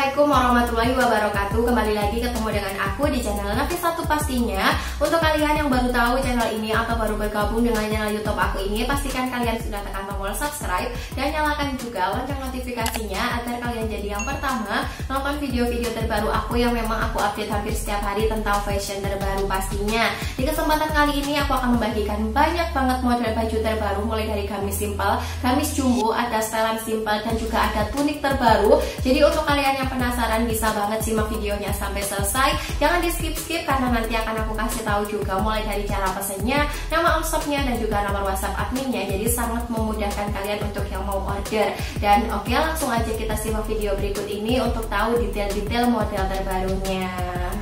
Assalamualaikum warahmatullahi wabarakatuh. Kembali lagi ketemu dengan aku di channel Nafisatu pastinya. Untuk kalian yang baru tahu channel ini atau baru bergabung dengan channel YouTube aku ini, pastikan kalian sudah tekan tombol subscribe dan nyalakan juga lonceng notifikasinya agar kalian jadi yang pertama nonton video-video terbaru aku yang memang aku update hampir setiap hari tentang fashion terbaru pastinya. Di kesempatan kali ini aku akan membagikan banyak banget model baju terbaru, mulai dari gamis simple, gamis jumbo, ada stylean simple dan juga ada tunik terbaru. Jadi untuk kalian yang penasaran bisa banget simak videonya sampai selesai. Jangan di skip-skip karena nanti akan aku kasih tahu juga mulai dari cara pesennya, nama shopnya dan juga nomor WhatsApp adminnya. Jadi sangat memudahkan kalian untuk yang mau order. Dan oke, langsung aja kita simak video berikut ini untuk tahu detail-detail model terbarunya.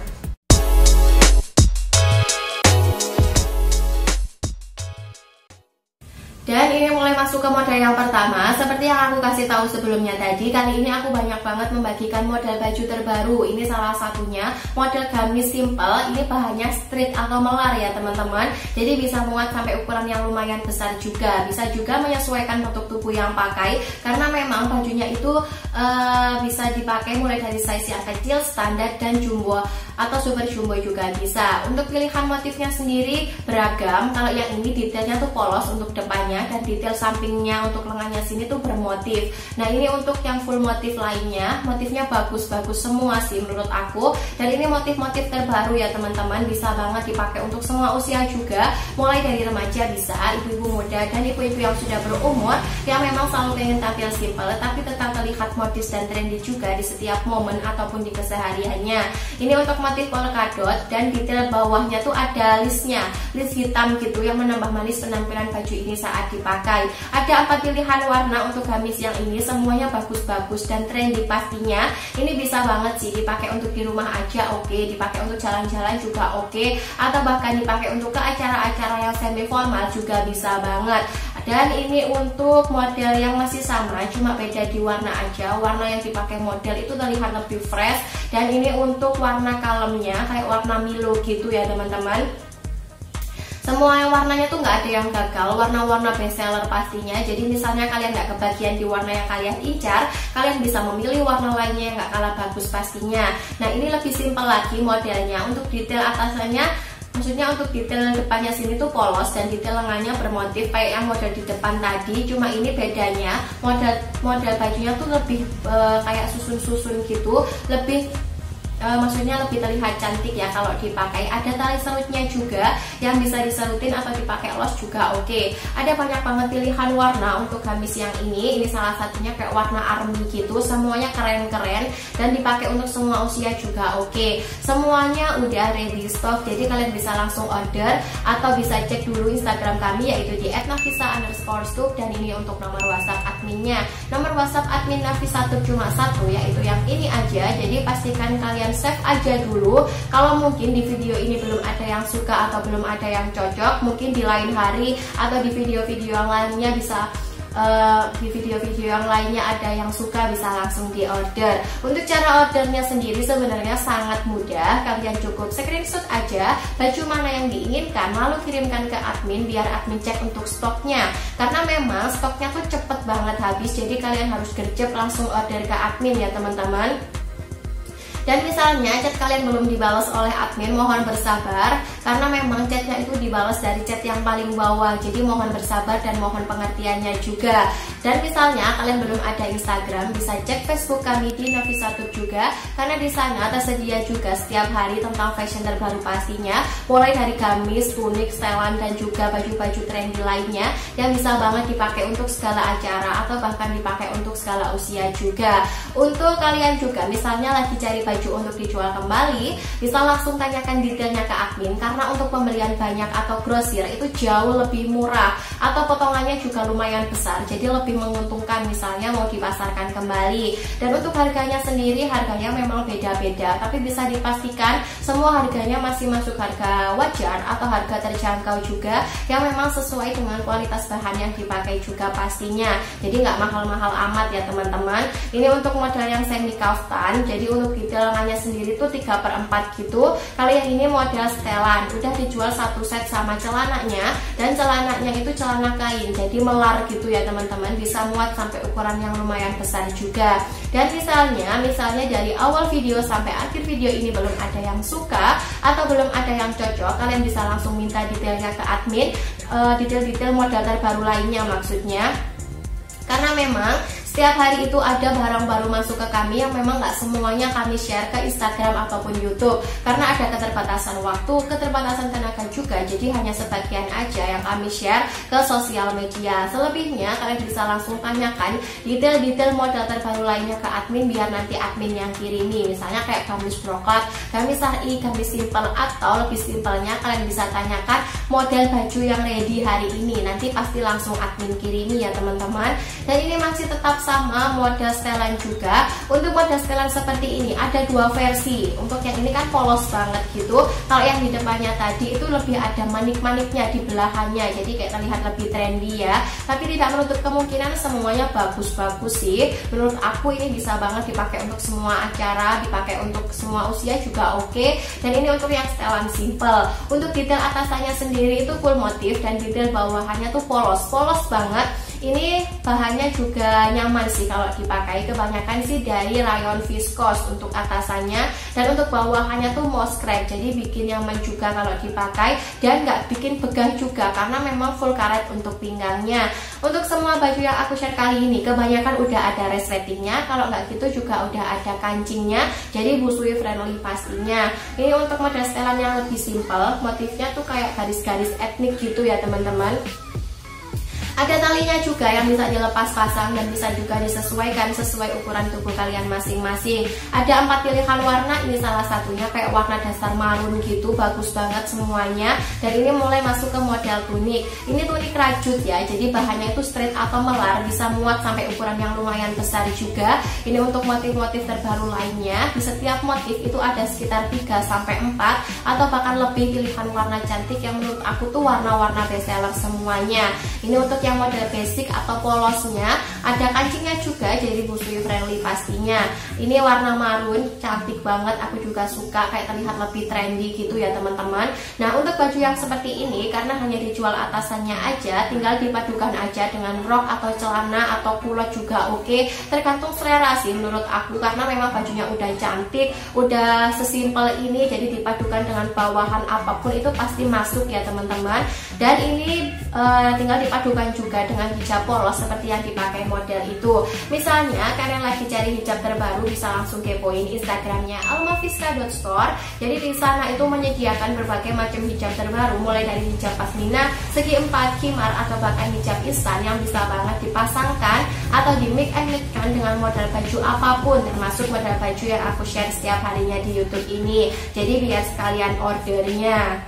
Dan ini mulai masuk ke model yang pertama. Seperti yang aku kasih tahu sebelumnya tadi, kali ini aku banyak banget membagikan model baju terbaru. Ini salah satunya model gamis simple. Ini bahannya street atau melar ya teman-teman. Jadi bisa muat sampai ukuran yang lumayan besar juga. Bisa juga menyesuaikan bentuk tubuh yang pakai, karena memang bajunya itu bisa dipakai mulai dari size yang kecil, standar, dan jumbo atau super jumbo juga bisa. Untuk pilihan motifnya sendiri beragam. Kalau yang ini detailnya tuh polos untuk depannya, dan detail sampingnya untuk lengannya sini tuh bermotif. Nah ini untuk yang full motif lainnya, motifnya bagus-bagus semua sih menurut aku. Dan ini motif-motif terbaru ya teman-teman, bisa banget dipakai untuk semua usia juga, mulai dari remaja bisa, ibu-ibu muda, dan ibu-ibu yang sudah berumur yang memang selalu pengen tampil simple tapi tetap terlihat modis dan trendy juga di setiap momen ataupun di kesehariannya. Ini untuk motif polkadot dan detail bawahnya tuh ada listnya, list hitam gitu yang menambah manis penampilan baju ini saat dipakai. Ada 4 pilihan warna untuk gamis yang ini, semuanya bagus-bagus dan trendy pastinya. Ini bisa banget sih dipakai untuk di rumah aja oke, dipakai untuk jalan-jalan juga oke, atau bahkan dipakai untuk ke acara-acara yang semi formal juga bisa banget. Dan ini untuk model yang masih sama, cuma beda di warna aja. Warna yang dipakai model itu terlihat lebih fresh, dan ini untuk warna kalemnya kayak warna Milo gitu ya teman-teman. Semua yang warnanya tuh nggak ada yang gagal, warna-warna bestseller pastinya. Jadi misalnya kalian nggak kebagian di warna yang kalian incar, kalian bisa memilih warna lainnya yang nggak kalah bagus pastinya. Nah ini lebih simpel lagi modelnya. Untuk detail atasannya, maksudnya untuk detail depannya sini tuh polos dan detail lengannya bermotif kayak yang model di depan tadi. Cuma ini bedanya model bajunya tuh lebih kayak susun-susun gitu, lebih maksudnya lebih terlihat cantik ya kalau dipakai. Ada tali serutnya juga yang bisa diserutin atau dipakai los juga oke. Ada banyak banget pilihan warna untuk gamis yang ini. Ini salah satunya kayak warna army gitu. Semuanya keren-keren dan dipakai untuk semua usia juga oke. Semuanya udah ready stock, jadi kalian bisa langsung order atau bisa cek dulu Instagram kami yaitu di @nafisa_stuk. Dan ini untuk nomor WhatsApp adminnya. Nomor WhatsApp admin Nafisatu cuma satu, yaitu yang ini aja. Jadi pastikan kalian save aja dulu. Kalau mungkin di video ini belum ada yang suka atau belum ada yang cocok, mungkin di lain hari atau di video-video yang lainnya bisa di video-video yang lainnya ada yang suka, bisa langsung di order. Untuk cara ordernya sendiri sebenarnya sangat mudah. Kalian cukup screenshot aja baju mana yang diinginkan, lalu kirimkan ke admin biar admin cek untuk stoknya. Karena memang stoknya tuh cepet banget habis, jadi kalian harus gercep langsung order ke admin ya teman-teman. Dan misalnya chat kalian belum dibalas oleh admin, mohon bersabar karena memang chatnya itu dibalas dari chat yang paling bawah. Jadi mohon bersabar dan mohon pengertiannya juga. Dan misalnya kalian belum ada Instagram, bisa cek Facebook kami di Nafisatu juga, karena di sana tersedia juga setiap hari tentang fashion terbaru pastinya, mulai dari gamis, tunik, stylean dan juga baju-baju trendy lainnya yang bisa banget dipakai untuk segala acara atau bahkan dipakai untuk segala usia juga. Untuk kalian juga misalnya lagi cari baju untuk dijual kembali, bisa langsung tanyakan detailnya ke admin, karena untuk pembelian banyak atau grosir itu jauh lebih murah atau potongannya juga lumayan besar, jadi lebih menguntungkan misalnya mau dipasarkan kembali. Dan untuk harganya sendiri, harganya memang beda-beda, tapi bisa dipastikan semua harganya masih masuk harga wajar atau harga terjangkau juga, yang memang sesuai dengan kualitas bahan yang dipakai juga pastinya. Jadi nggak mahal-mahal amat ya teman-teman. Ini untuk model yang semi kaftan, jadi untuk detail lengannya sendiri tuh 3/4 gitu. Kalau yang ini model setelan, udah dijual satu set sama celananya, dan celananya itu celana kain, jadi melar gitu ya teman-teman. kalian bisa muat sampai ukuran yang lumayan besar juga. Dan misalnya dari awal video sampai akhir video ini belum ada yang suka atau belum ada yang cocok, kalian bisa langsung minta detailnya ke admin, detail-detail model terbaru lainnya maksudnya. Karena memang setiap hari itu ada barang baru masuk ke kami yang memang nggak semuanya kami share ke Instagram ataupun YouTube, karena ada keterbatasan waktu, keterbatasan tenaga juga. Jadi hanya sebagian aja yang kami share ke sosial media. Selebihnya kalian bisa langsung tanyakan detail-detail model terbaru lainnya ke admin, biar nanti admin yang kirimi. Misalnya kayak gamis brokat, gamis syari, gamis simple, atau lebih simpelnya kalian bisa tanyakan model baju yang ready hari ini. Nanti pasti langsung admin kirimi ya teman-teman. Dan ini masih tetap sama model setelan juga. Untuk model setelan seperti ini ada dua versi. Untuk yang ini kan polos banget gitu. Kalau yang di depannya tadi itu lebih ada manik-maniknya di belahannya, jadi kayak terlihat lebih trendy ya. Tapi tidak menutup kemungkinan semuanya bagus-bagus sih. Menurut aku ini bisa banget dipakai untuk semua acara, dipakai untuk semua usia juga oke. Dan ini untuk yang setelan simple. Untuk detail atasannya sendiri itu full motif, dan detail bawahannya tuh polos banget. Ini bahannya juga nyaman sih kalau dipakai, kebanyakan sih dari rayon viscose untuk atasannya, dan untuk bawahannya tuh moss crepe, jadi bikin nyaman juga kalau dipakai dan nggak bikin begah juga karena memang full karet untuk pinggangnya. Untuk semua baju yang aku share kali ini kebanyakan udah ada resletingnya, kalau nggak gitu juga udah ada kancingnya, jadi busui friendly pastinya. Ini untuk model setelan yang lebih simple, motifnya tuh kayak garis-garis etnik gitu ya teman-teman. Ada talinya juga yang bisa dilepas pasang dan bisa juga disesuaikan sesuai ukuran tubuh kalian masing-masing. Ada 4 pilihan warna, ini salah satunya kayak warna dasar marun gitu, bagus banget semuanya. Dan ini mulai masuk ke model tunik. Ini tunik rajut ya, jadi bahannya itu straight atau melar, bisa muat sampai ukuran yang lumayan besar juga. Ini untuk motif-motif terbaru lainnya. Di setiap motif itu ada sekitar 3-4 atau bahkan lebih pilihan warna cantik yang menurut aku tuh warna-warna bestseller semuanya. Ini untuk yang model basic atau polosnya, ada kancingnya juga, jadi busui friendly pastinya. Ini warna marun, cantik banget, aku juga suka, kayak terlihat lebih trendy gitu ya teman-teman. Nah untuk baju yang seperti ini, karena hanya dijual atasannya aja, tinggal dipadukan aja dengan rok atau celana atau kulot juga oke. Tergantung selera sih menurut aku, karena memang bajunya udah cantik, udah sesimpel ini, jadi dipadukan dengan bawahan apapun itu pasti masuk ya teman-teman. Dan ini tinggal dipadukan juga dengan hijab polos seperti yang dipakai model itu. Misalnya kalian lagi cari hijab terbaru, bisa langsung kepoin Instagramnya almafiska.store. Jadi di sana itu menyediakan berbagai macam hijab terbaru, mulai dari hijab pasmina, segi 4, khimar, atau bahkan hijab instan yang bisa banget dipasangkan atau di mix and matchkan dengan model baju apapun, termasuk model baju yang aku share setiap harinya di YouTube ini. Jadi biar sekalian ordernya.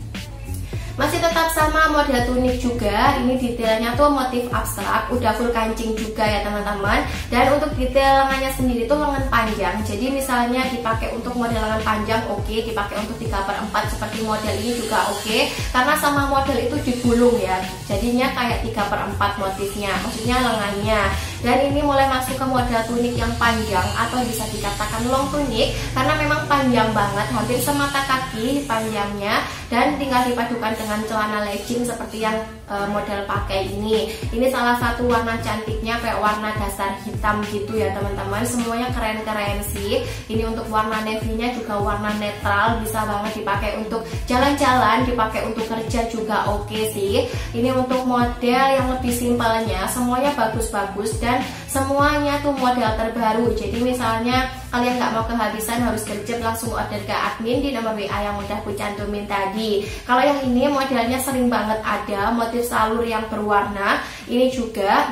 Masih tetap sama model tunik juga, ini detailnya tuh motif abstrak, udah full kancing juga ya teman-teman. Dan untuk detail lengannya sendiri tuh lengan panjang, jadi misalnya dipakai untuk model lengan panjang oke, dipakai untuk 3/4 seperti model ini juga oke, karena sama model itu digulung ya, jadinya kayak 3/4 motifnya, maksudnya lengannya. Dan ini mulai masuk ke model tunik yang panjang atau bisa dikatakan long tunik, karena memang panjang banget, hampir semata kaki panjangnya, dan tinggal dipadukan dengan celana legging seperti yang model pakai ini. Ini salah satu warna cantiknya, kayak warna dasar hitam gitu ya teman-teman. Semuanya keren-keren sih. Ini untuk warna navy-nya juga warna netral, bisa banget dipakai untuk jalan-jalan, dipakai untuk kerja juga oke sih. Ini untuk model yang lebih simpelnya, semuanya bagus-bagus dan semuanya tuh model terbaru. Jadi misalnya kalian nggak mau kehabisan, harus gercep, langsung order ke admin di nomor WA yang udah aku cantumin tadi. Kalau yang ini modelnya sering banget ada motif salur yang berwarna. Ini juga,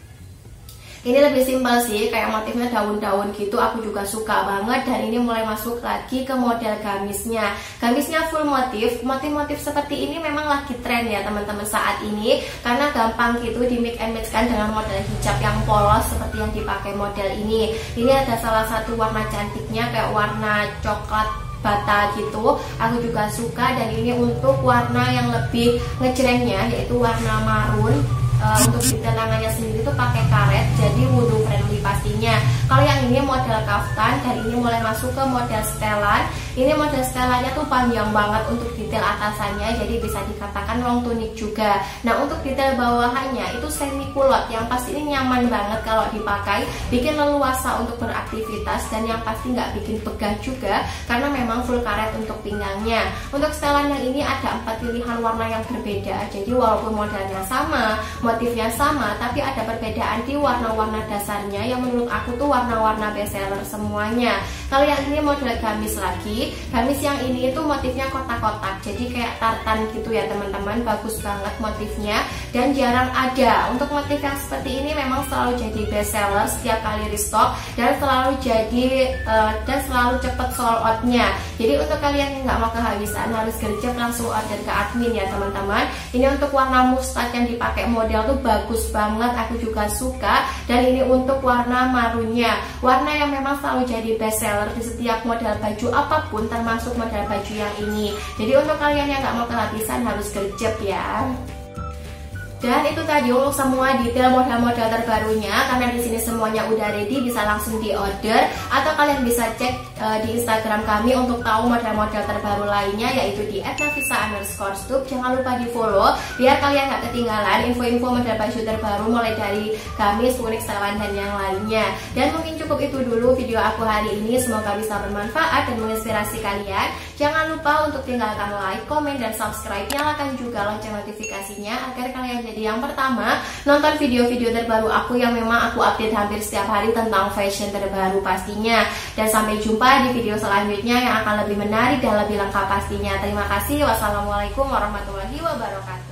ini lebih simpel sih, kayak motifnya daun-daun gitu, aku juga suka banget. Dan ini mulai masuk lagi ke model gamisnya. Gamisnya full motif, motif-motif seperti ini memang lagi tren ya teman-teman saat ini, karena gampang gitu di mix and match kan dengan model hijab yang polos seperti yang dipakai model ini. Ini ada salah satu warna cantiknya, kayak warna coklat bata gitu, aku juga suka. Dan ini untuk warna yang lebih ngejrengnya, yaitu warna marun. Untuk detail lengannya sendiri tuh pakai karet, jadi wudhu friendly pastinya. Kalau yang ini model kaftan, dan ini mulai masuk ke model setelan. Ini model setelannya tuh panjang banget untuk detail atasannya, jadi bisa dikatakan long tunic juga. Nah untuk detail bawahannya itu semi kulot, yang pasti ini nyaman banget kalau dipakai, bikin leluasa untuk beraktivitas, dan yang pasti nggak bikin begah juga karena memang full karet untuk pinggangnya. Untuk setelan yang ini ada 4 pilihan warna yang berbeda, jadi walaupun modelnya sama, motifnya sama, tapi ada perbedaan di warna-warna dasarnya yang menurut aku tuh warna-warna bestseller semuanya. Kalau yang ini model gamis lagi, gamis yang ini itu motifnya kotak-kotak, jadi kayak tartan gitu ya teman-teman, bagus banget motifnya dan jarang ada. Untuk motif yang seperti ini memang selalu jadi bestseller setiap kali restock, dan selalu cepet sold outnya. Jadi untuk kalian yang nggak mau kehabisan harus gercep langsung order ke admin ya teman-teman. Ini untuk warna mustard yang dipakai model tuh bagus banget, aku juga suka. Dan ini untuk warna marunnya, warna yang memang selalu jadi bestseller di setiap model baju apapun, termasuk model baju yang ini. Jadi untuk kalian yang nggak mau kehabisan harus gercep ya. Dan itu tadi untuk semua detail model-model terbarunya, karena di sini semuanya udah ready, bisa langsung di order, atau kalian bisa cek di Instagram kami untuk tahu model-model terbaru lainnya, yaitu di @nafisa_stup. Jangan lupa di follow biar kalian gak ketinggalan info-info model baju terbaru mulai dari gamis, unik, setelan, dan yang lainnya. Dan mungkin cukup itu dulu video aku hari ini, semoga bisa bermanfaat dan menginspirasi kalian. Jangan lupa untuk tinggalkan like, komen, dan subscribe, nyalakan juga lonceng notifikasinya agar kalian jadi yang pertama nonton video-video terbaru aku yang memang aku update hampir setiap hari tentang fashion terbaru pastinya. Dan sampai jumpa di video selanjutnya yang akan lebih menarik dan lebih lengkap pastinya. Terima kasih. Wassalamualaikum warahmatullahi wabarakatuh.